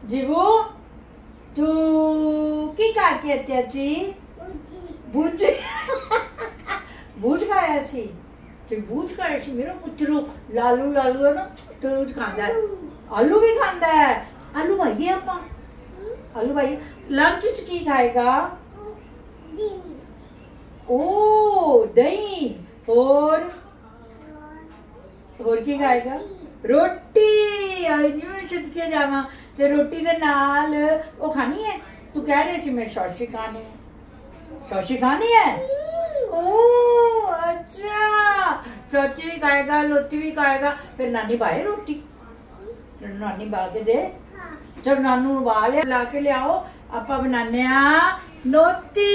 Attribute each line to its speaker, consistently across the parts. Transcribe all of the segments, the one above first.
Speaker 1: जीवू तू की खाके त्याची भुज भुज खाया सी ते भुज खाया सी मेरा पुत्रू लालू लालू है ना तो खांदा है आलू भी खांदा है आलू भाई आपा आलू भाई लंच च की खाएगा ओ दही और की खाएगा रोटी आई न्यू छिटके जावा ते रोटी दे नाल ओ खानी है तू कह रही थी मैं शौशी खानी है शौशी खानी है ओ अच्छा चाची भी खाएगा लोती भी खाएगा फिर नानी बाए रोटी नानी बा के दे जब नानू बा ले ला के ले आओ आपा बनाने लोती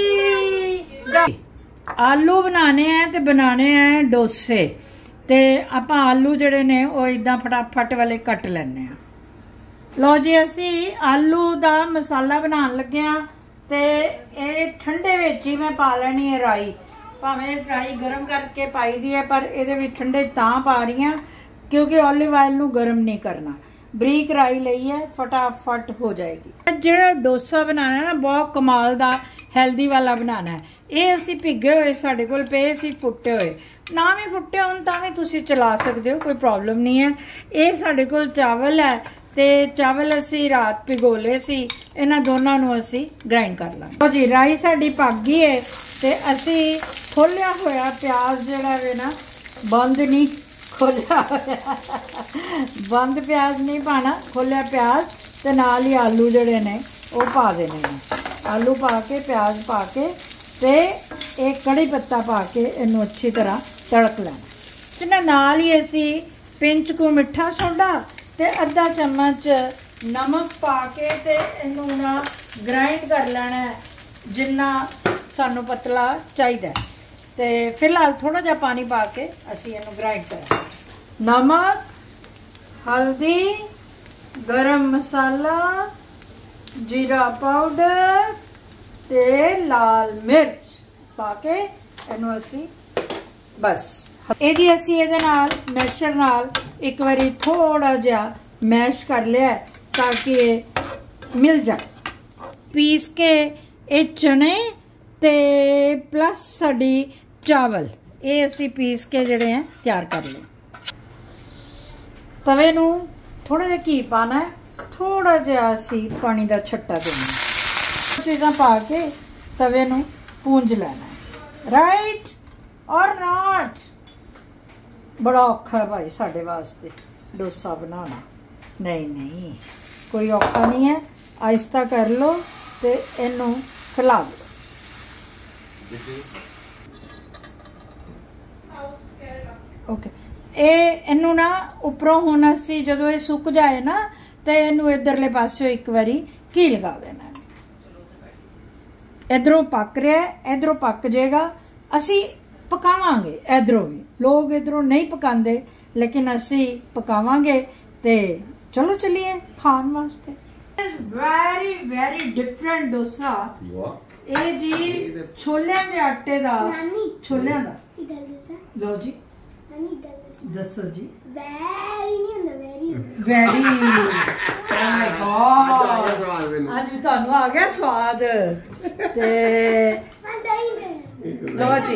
Speaker 1: आलू बनाने हैं ते बनाने हैं डोसे ते आप आलू जड़े ने वो इदा फटाफट वाले कट लेने लो जी असी आलू दा मसाला बनान लगे ते ये ठंडे विच ही मैं पा लेनी है राई भावें राई गर्म करके पाई दी है पर ये ठंडे तां पा रही हैं क्योंकि ऑलिव ऑयल नू गर्म नहीं करना बरीक राई लई है फटाफट हो जाएगी। जो डोसा बनाना ना बहुत कमाल दा हेल्दी वाला बनाना है ये असी भिगे हुए साढ़े कोल पे सी फुटे हुए ना भी फुटे होण तां भी तुसीं चला सकते हो कोई प्रॉब्लम नहीं है। ये साढ़े कोल चावल है ते चावल असी रात भिगोले सी इन्हां दोनों नूं असी ग्राइंड कर लांगे जी। राई साडी पक गई है ते असी खोलिया होया प्याज जिहड़ा वे ना बंद नहीं खोलिया बंद प्याज नहीं पाना खोलिया प्याज ते नाल ही आलू जिहड़े ने वो पा देने आलू पा के प्याज पा के ते एक कड़ी पत्ता पा के इनू अच्छी तरह तड़क लेना जिन्हें नाल ही असी पिंच को मिठा सोडा ते अद्धा चम्मच नमक पा के ते इनू ना ग्राइंड कर लेना जिन्ना सानू पतला चाहिए ते फिलहाल थोड़ा जा पानी पा के असी इनू ग्राइंड करें। नमक हल्दी गरम मसाला जीरा पाउडर ते लाल मिर्च पा के इनू असी बस ये असी ये मैशर नाल एक बारी थोड़ा जा मैश कर लिया ताकि ये मिल जाए पीस के ये चने ते प्लस साडी चावल ये असी पीस के जड़े हैं तैयार कर लें। तवे नू थोड़ा जा घी पाना है थोड़ा जा असी पानी का छट्टा देना चीज़ां पा के तवे नू पूंज लेना है राइट और नॉट। बड़ा औखा है भाई साढ़े वास्ते डोसा बनाना नहीं नहीं कोई औखा नहीं है आहिस्ता कर लो ते इनू फैला दो। ओके इनू ना उपरों हुण असी जदों ये सुक जाए ना तो इनू इधरले पासे एक बारी घी लगा देना इधरों पक रहा है इधरों पक जाएगा असी पकावांगे इधरों भी लोग इधरों नहीं पकाते लेकिन असी पकावांगे ते चलो चलिए खान वास्ते। वेरी वेरी डिफरेंट डोसा ये जी छोलियां दे आटे दा छोलियां दा लो जी दसो जी वेरी आज भी तुहानू आ गया स्वाद ते लो जी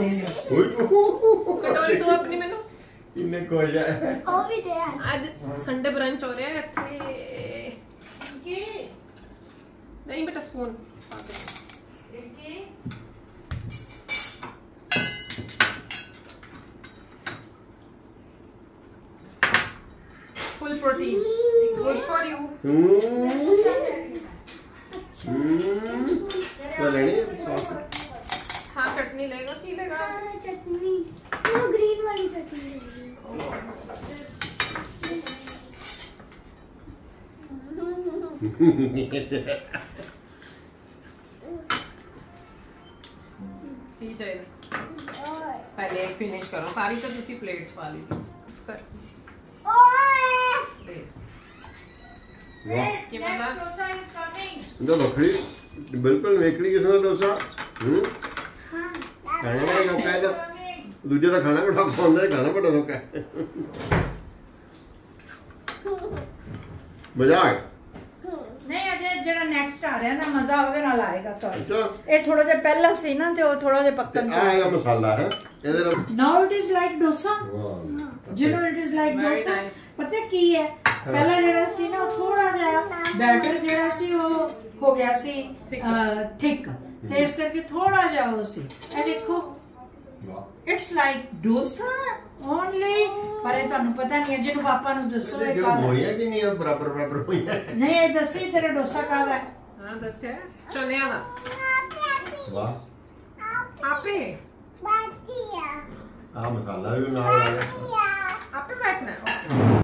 Speaker 2: कटोरी दो अपनी मैनू
Speaker 3: इन्ने कोई जाए
Speaker 2: ओ भी दे आज संडे ब्रंच हो रहा है इत्थे नहीं बेटा spoon full protein good for you
Speaker 3: तो लेनी सॉस
Speaker 2: हाँ चटनी लेगा की लेगा
Speaker 4: चटनी वो ग्रीन वाली चटनी
Speaker 2: ठीक है पहले एक फिनिश करो सारी तो तुसी प्लेट्स पा ली थी कर
Speaker 3: वाह
Speaker 2: कि मतलब
Speaker 1: डोसा इज कमिंग
Speaker 3: दो बकरी बिल्कुल वेकड़ी किस्म का डोसा खाने का शौक है तो दूजे का खाना बड़ा खांदा खाना बड़ा शौक है मजा आ
Speaker 1: ਨੈਕਸਟ ਆ ਰਿਹਾ ਨਾ ਮਜ਼ਾ ਉਹਦੇ ਨਾਲ ਆਏਗਾ ਤੁਹਾਨੂੰ।
Speaker 3: ਅੱਛਾ
Speaker 1: ਇਹ ਥੋੜਾ ਜਿਹਾ ਪਹਿਲਾਂ ਸੀ ਨਾ ਤੇ ਉਹ ਥੋੜਾ ਜਿਹਾ ਪੱਕਣ
Speaker 3: ਆ ਹੈਗਾ ਮਸਾਲਾ ਹੈ ਇਹਦੇ ਨਾਲ।
Speaker 1: Now it is like dosa.
Speaker 3: ਵਾਹ
Speaker 1: ਜਿਹਨੂੰ it is like
Speaker 2: Very
Speaker 1: dosa.
Speaker 2: nice.
Speaker 1: ਪਤਾ ਕੀ ਹੈ ਪਹਿਲਾਂ ਜਿਹੜਾ ਸੀ ਨਾ ਉਹ ਥੋੜਾ ਜਿਹਾ ਬੈਟਰ ਜਿਹੜਾ ਸੀ ਉਹ ਹੋ ਗਿਆ ਸੀ ਥਿਕ ਤੇ ਇਸ ਕਰਕੇ ਥੋੜਾ ਜਿਹਾ ਉਹ ਸੀ। ਇਹ ਦੇਖੋ
Speaker 3: ਵਾਹ
Speaker 1: ਇਟਸ ਲਾਈਕ ਡੋਸਾ ਓਨਲੀ। ਪਰ ਇਹ ਤੁਹਾਨੂੰ ਪਤਾ ਨਹੀਂ ਹੈ, ਜਿਹਨੂੰ ਪਾਪਾ ਨੂੰ ਦੱਸੋ ਇਹ
Speaker 3: ਇਹ
Speaker 1: ਕਾਹਦਾ।
Speaker 3: ਗੋਲੀਆਂ ਕਿੰਨੀਆਂ ਬਰਾਬਰ ਹੋਈਆਂ।
Speaker 1: ਨਹੀਂ ਇਹ ਦੱਸੀ ਤੇਰਾ ਡੋਸਾ ਕਾਹਦਾ ਹੈ।
Speaker 2: ਹਾਂ ਦੱਸਿਆ ਚਨਿਆਂ ਦਾ।
Speaker 3: ਵਾਹ
Speaker 2: ਆਪੇ
Speaker 3: ਆ ਮਸਾਲਾ ਵੀ ਨਾਲ ਆ ਗਿਆ।
Speaker 2: ਆਪੇ ਬੈਠਣਾ